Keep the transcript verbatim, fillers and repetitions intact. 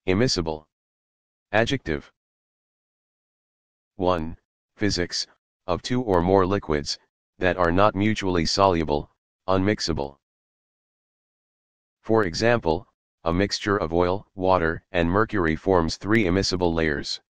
Immiscible. Adjective. one. Physics, of two or more liquids, that are not mutually soluble, unmixable. For example, a mixture of oil, water, and mercury forms three immiscible layers.